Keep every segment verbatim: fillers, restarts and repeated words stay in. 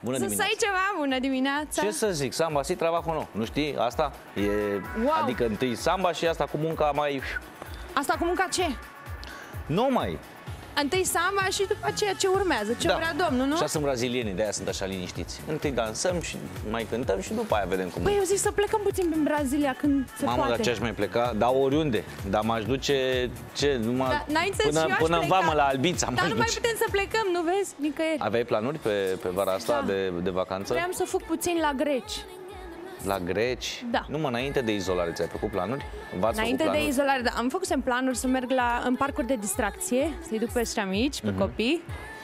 Bună să dimineața. ai ceva, bună dimineața. Ce să zic, samba si trabajo nou. Nu știi asta? E, wow. Adică întâi samba și asta cu munca mai... Asta cu munca ce? Nu mai. Întâi samba și după aceea ce urmează, ce da. vrea domnul, nu? Așa sunt brazilienii, de-aia sunt așa liniștiți. Întâi dansăm și mai cântăm și după aia vedem cum... Păi eu zic să plecăm puțin prin Brazilia când se Mamă, poate. dar ce-aș mai pleca? Da, oriunde. Dar m-aș duce... Ce? Numai... Da, până până în vamă la Albița. Dar nu mai putem să plecăm, nu vezi? Nicăieri. Aveai planuri pe, pe vara asta da. de, de vacanță? Vreau să fug puțin la greci. La greci? Da. Numai înainte de izolare ți-ai făcut planuri? Înainte planuri? de izolare, da. Am făcut planuri să merg la, în parcuri de distracție, să-i duc pe ăștia mici, pe uh-huh. copii.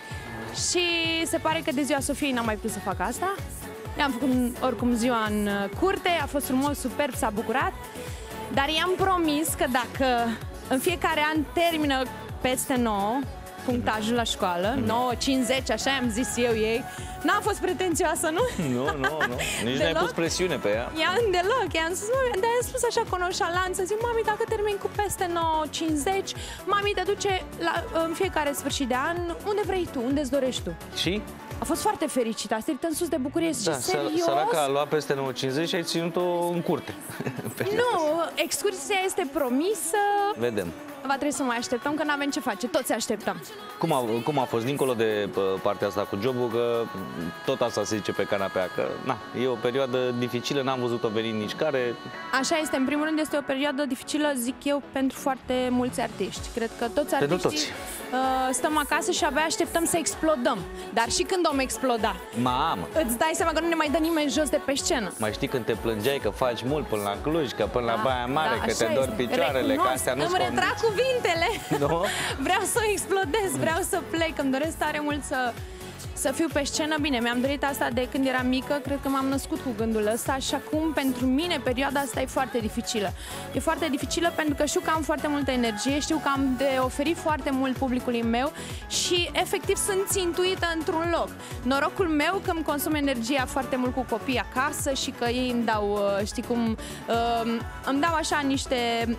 Și se pare că de ziua Sofiei n-am mai putut să fac asta. I-am făcut oricum ziua în curte, a fost frumos, superb, s-a bucurat. Dar i-am promis că dacă în fiecare an termină peste nouă punctajul la școală, mm-hmm. nouă, cincizeci, așa am zis eu ei. N-am fost pretențioasă, nu? Nu, nu, nu. Nici n-ai pus presiune pe ea. I-am deloc, i-am spus, mami, dar i-am spus așa cu nonșalanță, zic, mami, dacă termin cu peste nouă, cincizeci, mami te duce la, în fiecare sfârșit de an, unde vrei tu, unde-ți dorești tu. Și? A fost foarte fericită, a strigat în sus de bucurie, zice, da, serios? Săraca a luat peste nouă cincizeci și ai ținut-o în curte. Nu, excursia este promisă. Vedem. Va trebui să mai așteptăm, că n-avem ce face, toți așteptăm. Cum a, cum a fost, dincolo de partea asta cu jobul, că tot asta se zice pe canapea, că na, e o perioadă dificilă, n-am văzut-o venind nici care. Așa este, în primul rând este o perioadă dificilă, zic eu, pentru foarte mulți artiști. Cred că toți artiștii toți. Uh, stăm acasă și abia așteptăm să explodăm. Dar și când om exploda, mamă, îți dai seama că nu ne mai dă nimeni jos de pe scenă. Mai știi când te plângeai că faci mult până la Cluj, că până la da, Baia Mare, da, că te dor picioarele, recunosc, că astea nu-ți îmi retrag cuvintele. No? Vreau să explodez, vreau să plec, îmi doresc tare mult să, să fiu pe scenă. Bine, mi-am dorit asta de când eram mică, cred că m-am născut cu gândul ăsta și acum pentru mine perioada asta e foarte dificilă. E foarte dificilă pentru că știu că am foarte multă energie, știu că am de oferit foarte mult publicului meu și efectiv sunt țintuită într-un loc. Norocul meu că îmi consum energia foarte mult cu copii acasă și că ei îmi dau, știi cum, îmi dau așa niște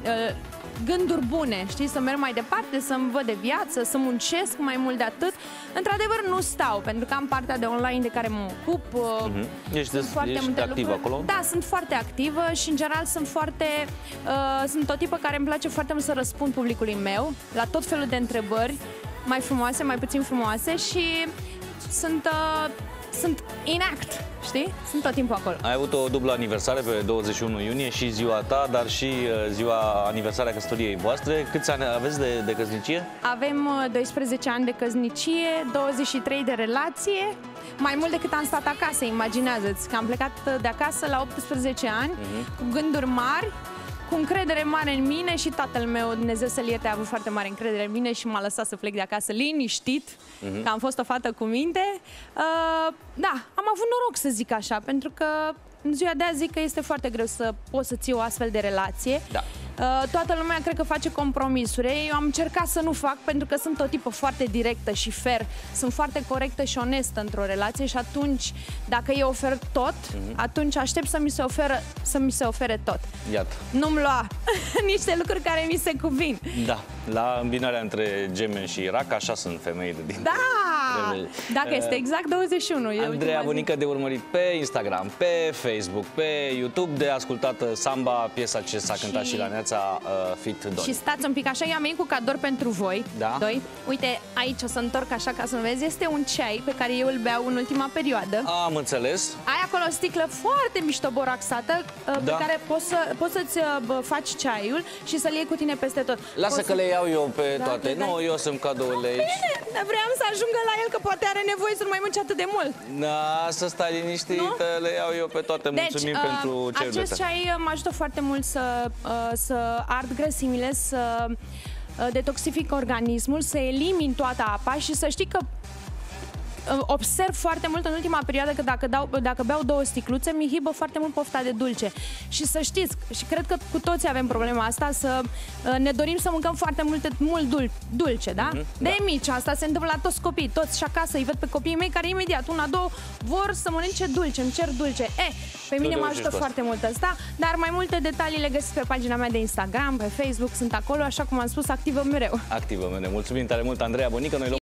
gânduri bune, știi, să merg mai departe, să-mi văd de viață, să muncesc mai mult de atât. Într-adevăr nu stau, pentru că am partea de online de care mă ocup. Mm-hmm. Ești, des, ești activă acolo? Da, sunt foarte activă și în general sunt foarte, uh, sunt o tipă care îmi place foarte mult să răspund publicului meu la tot felul de întrebări, mai frumoase, mai puțin frumoase și sunt, uh, sunt in act. Știi? Sunt tot timpul acolo. Ai avut o dublă aniversare pe douăzeci și unu iunie, și ziua ta, dar și ziua aniversarea căsătoriei voastre. Câți ani aveți de, de căsnicie? Avem doisprezece ani de căsnicie, douăzeci și trei de relație, mai mult decât am stat acasă, imaginează-ți că am plecat de acasă la optsprezece ani, uh-huh. cu gânduri mari, cu încredere mare în mine și tatăl meu, Dumnezeu să-l ierte, a avut foarte mare încredere în mine și m-a lăsat să plec de acasă liniștit, uh-huh. că am fost o fată cu minte. Uh, da, am avut noroc să zic așa, pentru că în ziua de azi zic că este foarte greu să poți să ții o astfel de relație. Da. Uh, toată lumea cred că face compromisuri. Eu am încercat să nu fac pentru că sunt o tipă foarte directă și fair. Sunt foarte corectă și onestă într-o relație și atunci, dacă eu ofer tot, mm-hmm. atunci aștept să mi se oferă, să mi se ofere tot. Iată. Nu-mi lua niște lucruri care mi se cuvin. Da, la îmbinarea între Gemeni și Rac, așa sunt femeile din... Da! Dacă uh, este exact douăzeci și unu. Andreea Bunică, de urmărit pe Instagram, pe Facebook, pe YouTube, de ascultat Samba, piesa ce s-a cântat și la Neața uh, Fit Doi. Și stați un pic așa, eu am venit cu cadou pentru voi, da? Doi. Uite, aici o să întorc așa ca să vezi, este un ceai pe care eu îl beau în ultima perioadă. Am înțeles. Ai acolo o sticlă foarte mișto boraxată, uh, da. Pe care poți, să, poți să-ți uh, faci ceaiul și să-l iei cu tine peste tot. Lasă poți că să... le iau eu pe da, toate. Nu, eu sunt cadourile aici. Bine, vreau să ajungă la el, că poate are nevoie să nu mai mânci atât de mult. Da, să stai liniștită, nu? Le iau eu pe toate. Deci, mulțumim uh, pentru ce acest ceai mă ajută foarte mult să, uh, să ard grăsimile, să uh, detoxific organismul, să elimin toată apa și să știi că observ foarte mult în ultima perioadă că dacă, dau, dacă beau două sticluțe, mi hibă foarte mult pofta de dulce. Și să știți, și cred că cu toții avem problema asta, să ne dorim să mâncăm foarte multe, mult dul, dulce, da? Mm-hmm, de da. Mici, asta se întâmplă la toți copiii, toți și acasă, îi văd pe copiii mei care imediat, una, două, vor să mănânce dulce, îmi cer dulce. E, pe mine mă ajută foarte mult asta, dar mai multe detalii le găsiți pe pagina mea de Instagram, pe Facebook, sunt acolo, așa cum am spus, activă mereu. Activă mereu. Mulțumim tare mult, Andreea Bunică. Noi